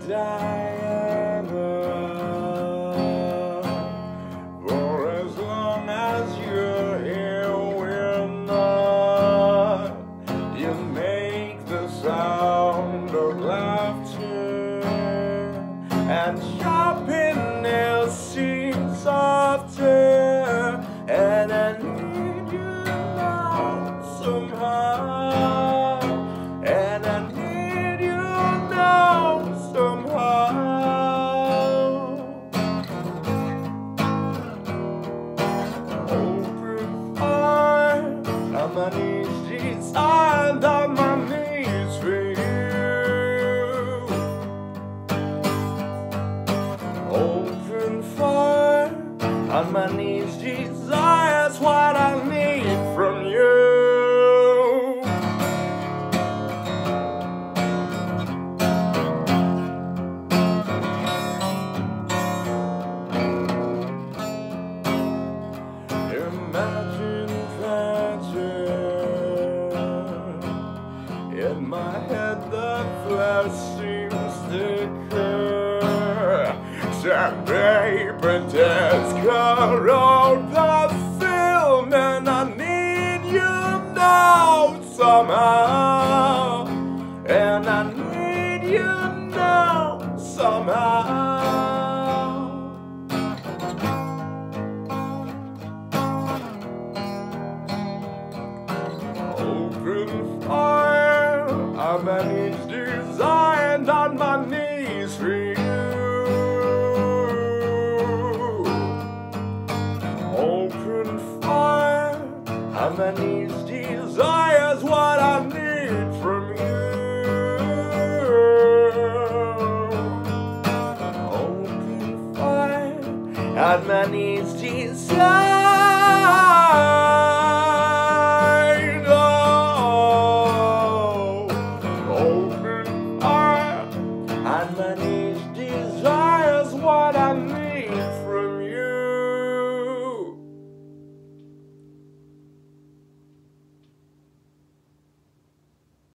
Diana, for as long as you're here we're not. You make the sound of laughter, and sharpness seems softer, and I need you now somehow, and I need you now somehow. Open fire, on my knees, designed on my knees for you. Open fire, on my knees, desire's what I need from you. Imagine pattern in my head, the flesh seems thicker. Sandpaper discolored perfume, and I need you now somehow, and I need you now somehow. Open fire, on my knees, designed on my knees for you. Open fire, on my knees, desire's what I need from you. Open fire, on my knees, desire.